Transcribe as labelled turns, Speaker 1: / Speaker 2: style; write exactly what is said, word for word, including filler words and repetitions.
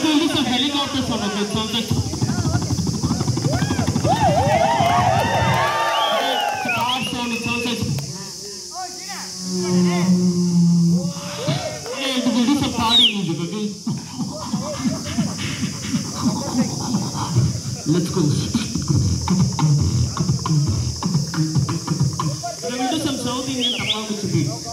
Speaker 1: will do some helicopter sound, okay? It sounds like... Car sound, it sounds like... Okay, it will do some party music, okay? Let's go. We will do some South Indian Tamil beat.